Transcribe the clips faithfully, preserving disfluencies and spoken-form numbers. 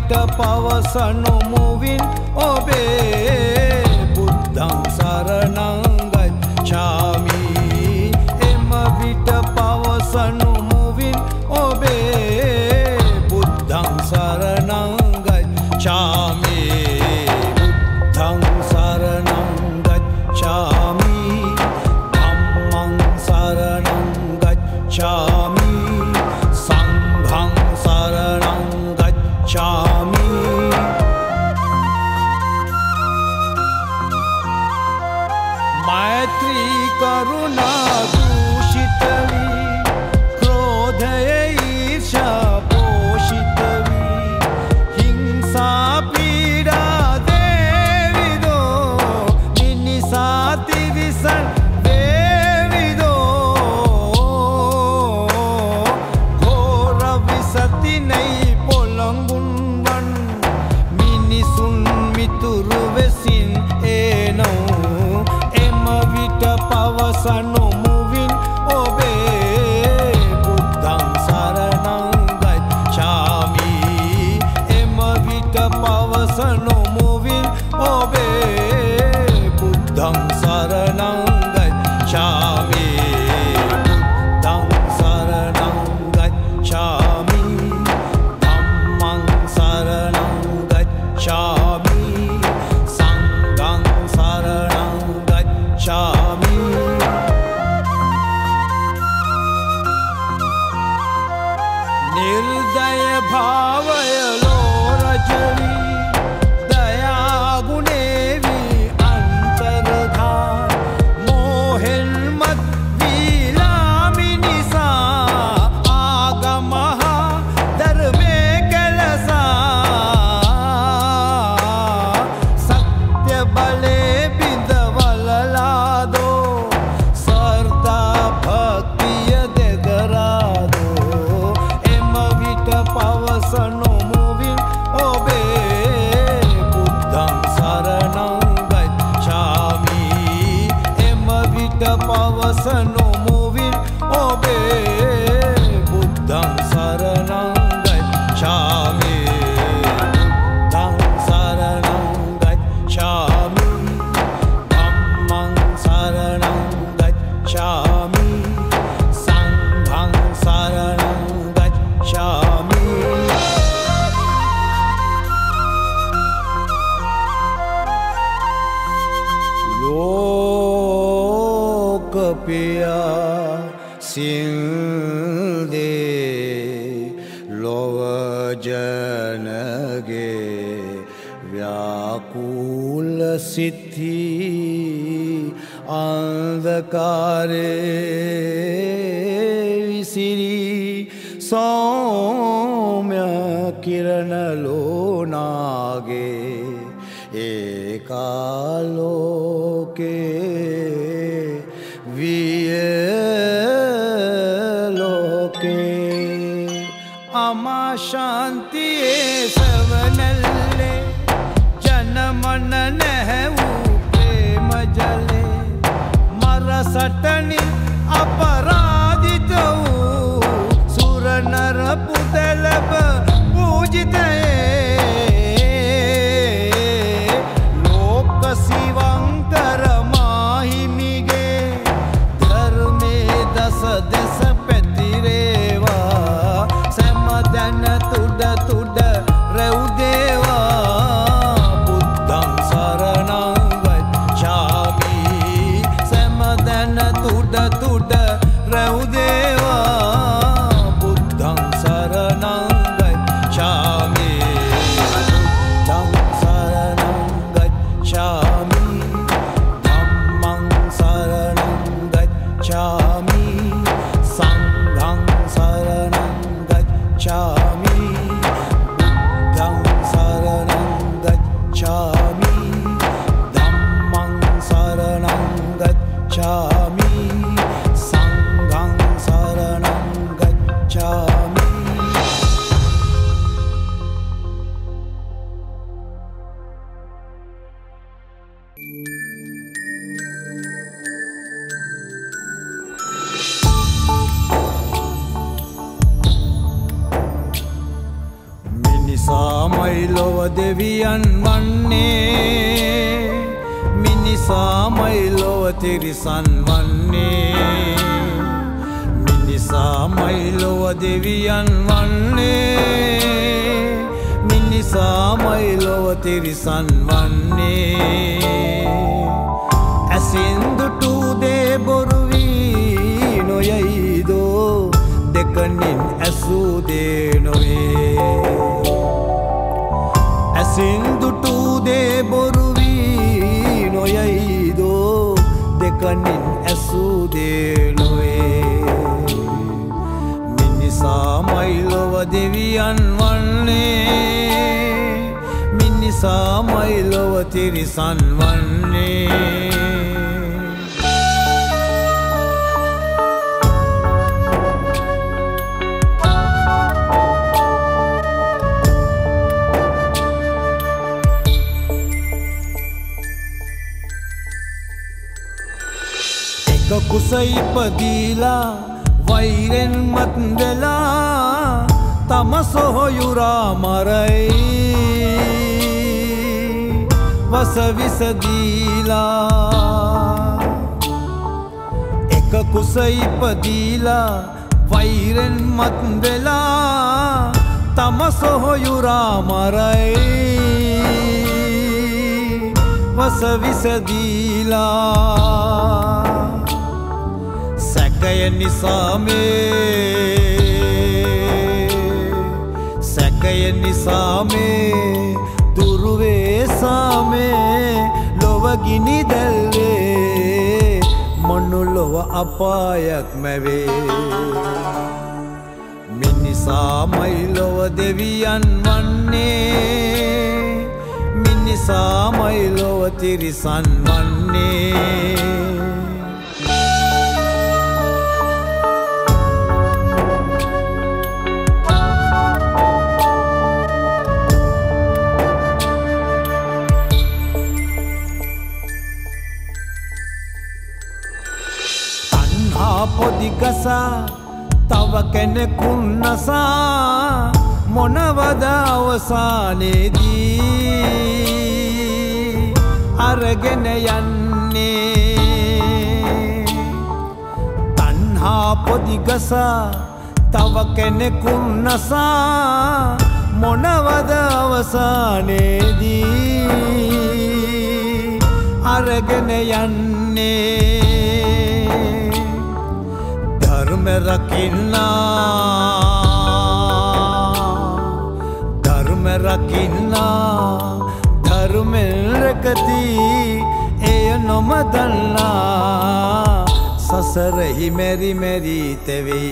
විට පවසනු මුවින් ඔබේ බුද්ධං සරණං ගච්ඡාමි එම විට පවසනු මුවින් ඔබේ බුද්ධං සරණං ගච්ඡාමි බුද්ධං සරණං ගච්ඡාමි ධම්මං සරණං ගච්ඡාමි සංඝං සරණං ගච්ඡාමි මෛත්‍රී කරුණා දූෂිත වී ක්‍රෝධය ඊර්ෂ්‍යා පෝෂිත වී හිංසා පීඩා දේවිදෝ මිනිසා තිරිසන් දේවිදෝ ඝෝර විසතිනයි පොළඟුන් වන් මිනිසුන් මිතුරු වෙසින් එනෝ එම විට පවසනු මුවින් ඔබේ බුද්ධං සරණං ගච්ඡාමි එම විට පවසනු මුවින් ඔබේ බුද්ධං සරණං ගච්ඡාමි බුද්ධං සරණං ගච්ඡාමි ධම්මං සරණං ගච්ඡාමි සංඝං සරණං ගච්ඡාමි නිර්දය භාවය ලෝරජවි දයා ගුණේ වී අන්තර්ධාන මෝහෙන් මත් වීලාමි නිසා ආගමහා ධර්මේ කලසා සත්‍ය බලේ බිඳවලලාදෝ සර්දා භක්තිය දෙදරාදෝ එම විට පවසනු මුවින් ඔබේ බුද්ධං සරණං ගච්ඡාමි එම විට පවසනු මුවින් ඔබේ බුද්ධං සරණං ගච්ඡාමි බුද්ධං සරණං ගච්ඡාමි ධම්මං සරණං ගච්ඡාමි සංඝං සරණං ගච්ඡාමි ලෝකපියා සින්දේ ලොව ජනගේ ව්‍යාකූල සිත්හි අන්ධකාරේ විසිරී සෞම්‍ය කිරණ ලෝනාගේ ඒකාලෝකේ විය ලෝකේ අමා ශාන්තියේ සවනල්ලේ ජනමන නැහැ වූ ප්‍රේම ජලේ මර සටනින් අපරාධිත වූ සුර නර පුදලබ පූජිතයේ ලෝක සිවංකර මාහිමිගේ ධර්මේ දස දෙස පැතිරේවා සෑම දැන තුඩ තුඩ රැව්දේවා බුද්ධං සරණං ගච්ඡාමි සෑම දැන තුඩ තුඩ රැව්දේවා බුද්ධං සරණං ගච්ඡාමි බුද්ධං සරණං ගච්ඡාමි ධම්මං සරණං ගච්ඡාමි සංඝං සරණං ගච්ඡාමි බුද්ධං සරණං ගච්ඡාමි ධම්මං සරණං ගච්ඡාමි සංඝං සරණං ගච්ඡාමි මිනිසාමයි ලොව දෙවියන් වන්නේ මිනිසාමයි ලොව තිරිසන් වන්නේ මිනිසාමයි ලොව දෙවියන් වන්නේ මිනිසාමයි ලොව තිරිසන් වන්නේ ඇසින් දුටු දේ බොරු වී නොයයිදෝ දෙකනින් ඇසූ දේ නොවේ ඇසින් දුටු දේ බොරු වී නොයයිදෝ දෙකනින් ඇසූ දේ නොවේ මිනිසාමයි ලොව දෙවියන් වන්නේ මිනිසාමයි ලොව තිරිසන් වන්නේ කුස ඉපදීලා වෛරෙන් මත් වෙලා තම සොහොයුරා මරයි වස විස දීලා එක කුස ඉපදීලා වෛරෙන් මත් වෙලා තම සොහොයුරා මරයි වස විස දීලා සැකය නිසා මේ සැකය නිසා මේ දුරුවේ සාමේ ලොව ගිනි දැල්වේ මනුලොව අපායක් මැවේ මිනිසාමයි ලොව දෙවියන් වන්නේ මිනිසාමයි ලොව තිරිසන් වන්නේ පොදි ගසා තව කෙනෙකුන් නසා මොනවද අවසානයේදී අරගෙන යන්නේ තණ්හා පොදි ගසා තව කෙනෙකුන් නසා මොනවද අවසානයේදී අරගෙන යන්නේ धर्म रखिन्ना धर्म रखिन्ना धर्म रखती एय नमदन्ना ससरहि मेरी मेरी तेवी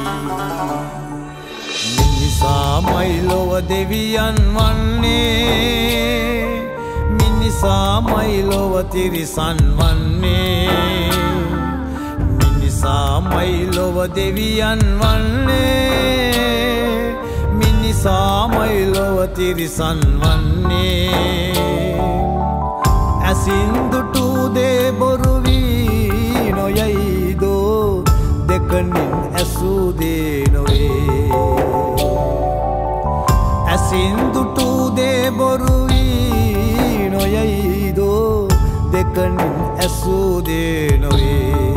मिनिसामයි ලොව දෙවියන් වන්නේ මිනිසාමයි ලොව තිරිසන් වන්නේ මිනිසාමයි ලොව දෙවියන් වන්නේ මිනිසාමයි ලොව තිරිසන් වන්නේ ඇසින් දුටු දේ බොරු වී නොයයිදෝ දෙකනින් ඇසූ දේ නොවේ ඇසින් දුටු දේ බොරු වී නොයයිදෝ දෙකනින් ඇසූ දේ නොවේ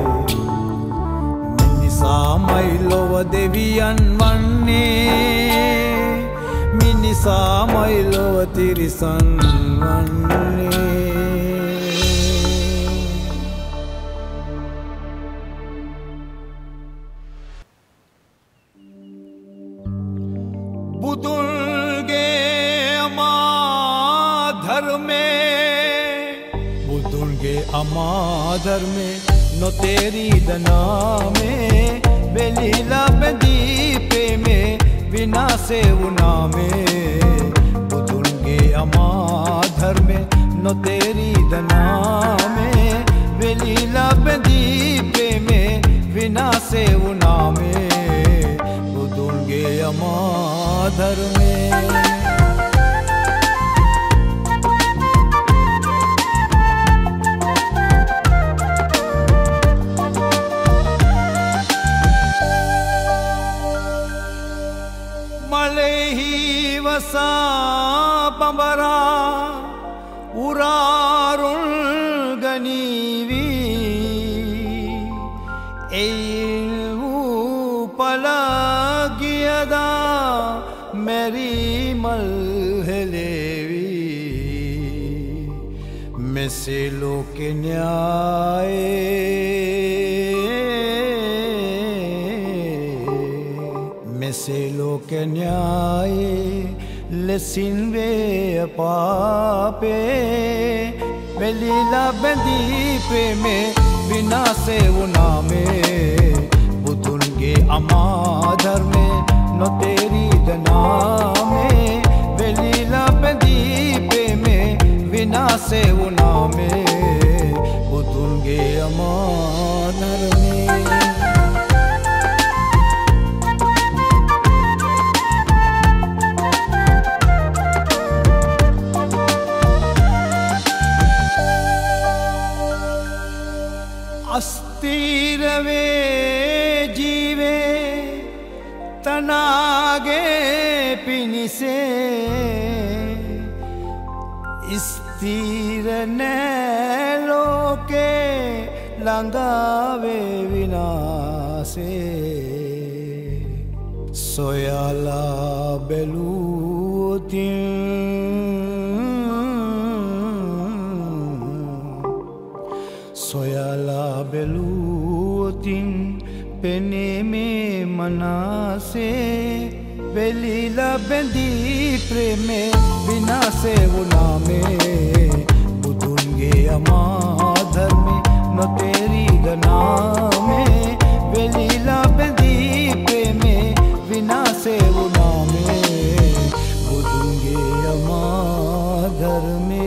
මිනිසාමයි ලොව දෙවියන් වන්නේ මිනිසාමයි ලොව තිරිසන් වන්නේ බුදුන්ගේ අමා ධර්මේ බුදුන්ගේ අමා ධර්මේ නොතේරීද නාමේ වෙලිලා බැඳී ප්‍රේමේ විනාශේ වුණාමේ බුදුන්ගේ අමා ධර්මේ නොතේරීද නාමේ වෙලිලා බැඳී ප්‍රේමේ විනාශේ වුණාමේ බුදුන්ගේ අමා ධර්මේ මලෙහි වසා පඹරා උරාරුල් ගනීවි එයින් වූ පලගියදා මැරි මල් හෙලේවි මෙසේ ලෝකෙ න්‍යායේ මෙසේ ලෝකෙ න්‍යායේ ලෙසින් වේ පාපේ වෙලිලා බැඳී ප්‍රේමේ විනාශේ වුණාමේ බුදුන්ගේ අමා ධර්මේ නොතේරිද නාමේ වෙලිලා බැඳී ප්‍රේමේ විනාශේ වුණාමේ බුදුන්ගේ අමා ධර්මේ ස්ථිරවේ ජීවේ තනාගේ පිණිසේ ස්ථිර නෑ ලෝකේ ළඟාවේ විනාසේ සොයලා බැලුවොතින් සොයලා බැලුවොතින් පෙනේ මේ මනසේ වෙලිලා බැඳී ප්‍රේමේ විනාශේ වුණාමේ බුදුන්ගේ අමා ධර්මේ නොතේරිද නාමේ වෙලිලා බැඳී ප්‍රේමේ විනාශේ වුණාමේ බුදුන්ගේ අමා ධර්මේ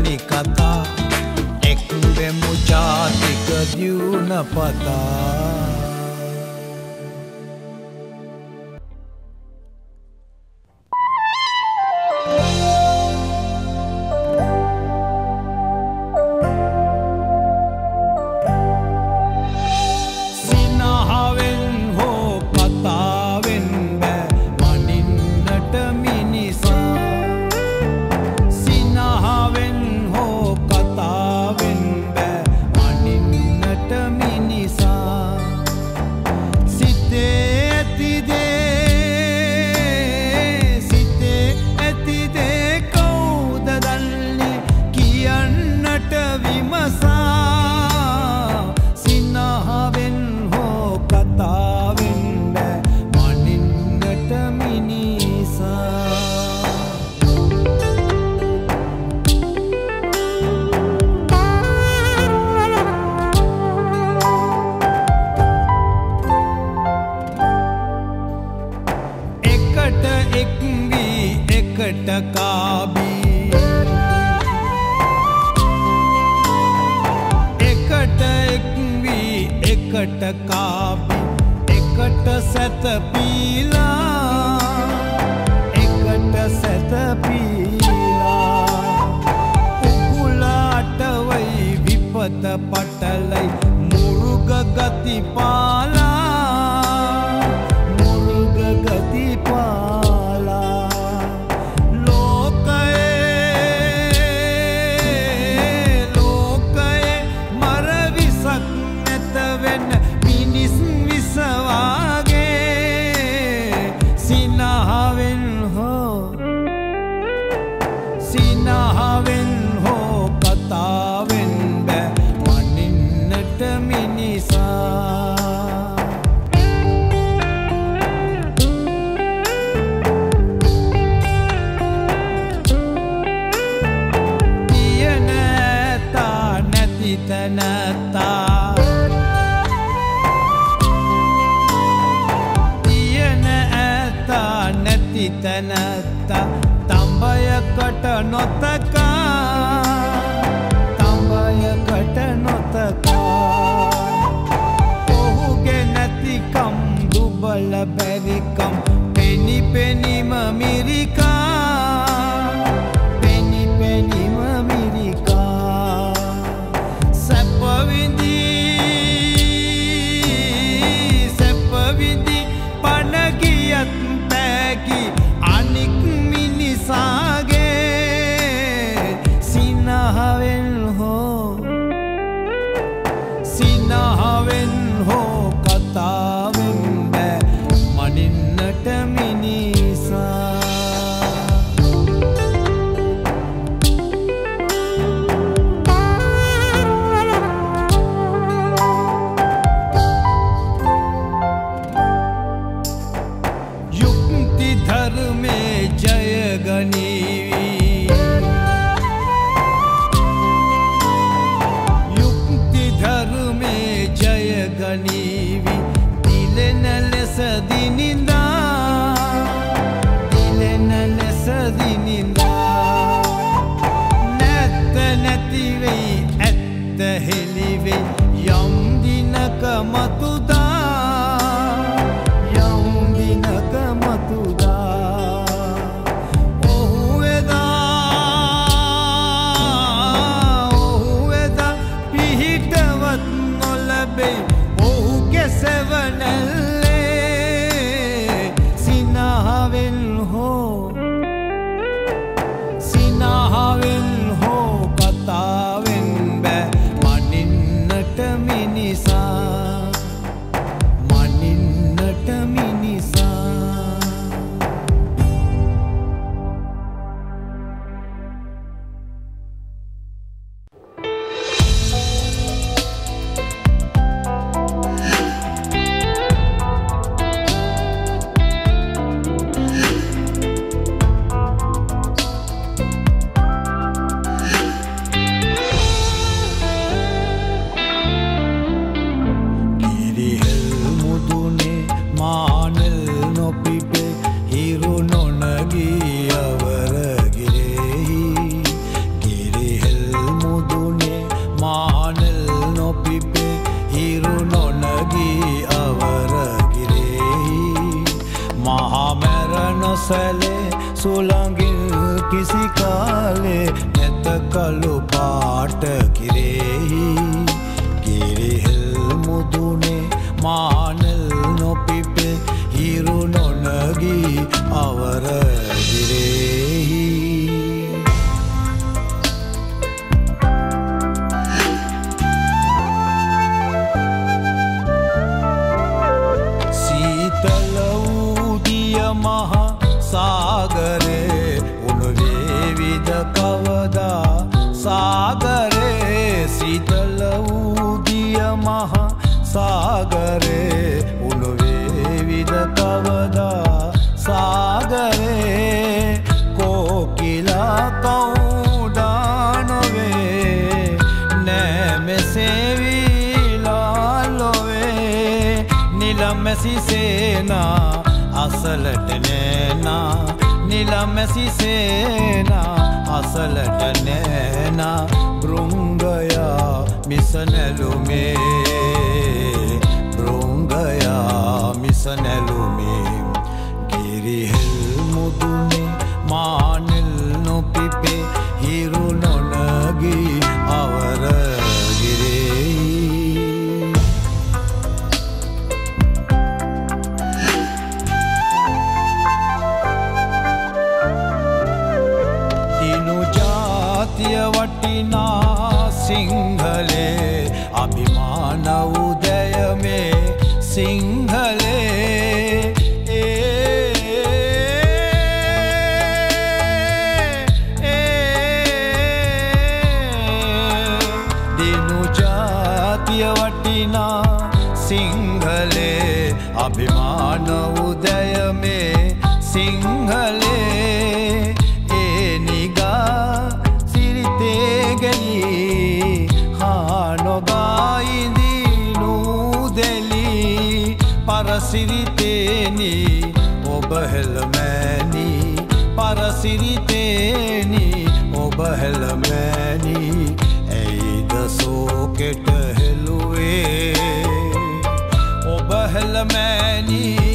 Pata එකට කාබී එකට එක්වී එකට කාබී එකට සැතපීලා එකට සැතපීලා උකුලාට වයි විපත පටලයි මුරුග ගති පාලා මුරුග ගති පාලා ලෝකයේ ලෝකයේ මර විසක් නැත වෙන මිනිස් විසවාගේ සිනහවෙන් හෝ සිනහවෙන් හෝ කතාවෙන් බෑ මනින්නට මිනිසා තියන ඇතා නැති තැනැත්තා තියන ඇතා නැති තැනැත්තා තඹයකට නොතකා තඹයකට නොතකා ඔහුගේ නැතිකම් දුබල බැරිකම් පෙනි පෙනිම මිරිකා පෙනි පෙනිම මිරිකා සැපවිඳී සැපවිඳී පණගියත් තෑගි අනික් මිනිසාගේ සිනහවෙන් හෝ සිනහවෙන් හෝ කතාවෙන් බෑ මනින්නට මිනිසා යුක්ති ධර්මේ ජයගනීවි යුක්ති ධර්මේ ජයගනීවි දිලෙන ලෙස දිනින්දා දිලෙන ලෙස දිනින්දා නැත්ත නැතිවෙයි ඇත්ත හෙළිවෙයි යම් දිනක මතුදා යම් දිනක මතුදා ඔහු එදා ඔහු එදා පිහිටවත් නොලැබෙයි ඔහුගේ සෙවණැල්ලේ සිනහවෙන් හෝ සිනහවෙන් හෝ කතාවෙන් බෑ මනින්නට මිනිසා මනින්නට මිනිසා කිරිහෙල් මුදුනේ මානෙල් නොපිපෙ හිරු නොනගී අවරගිරෙහි කිරිහෙල් මුදුනේ මානෙල් නොපිපෙ හිරු නොනගී අවරගිරෙහි මහමැර නොසැලේ සුළඟින් කිසි කාලේ නැත කළු පාට කිරෙහි කිරිහෙල් මුදුනේ මානෙල් නොපිපෙ හිරු නොනගී අවරගිරෙහි සීතල වූ දිය මහ සාගරේ උණු වේවිද කවදා සාගරේ සීතල වූ දිය මහ සාගරේ උණු වේවිද කවදා සාගරේ කෝකිලා කවුඩා නොවේ නෑ මෙසේ විලා ලොවේ නිලමැසි සේනා අසලට නෑනා නිලමැසි සේනා අසලට නෑනා බෘංගයා මිස නැලුමේ බෘංගයා මිස නැලුමේ ගිරිහෙල් මුදුනේ මානෙල් නොපිපේ හිරු නොනගී අවර වටිනා සිංහලේ අභිමාන උදය මේ සිංහලේ දිනු ජාතිය වටිනා සිංහලේ අභිමාන උදය මේ සිංහලේ ඒ නිගා පරසිරිතේනි ඔබ හෙළමෑනි පරසිරිතේනි ඔබ හෙළමෑනි ඇයිද සෝකෙට හෙළුවේ ඔබ හෙළමෑනි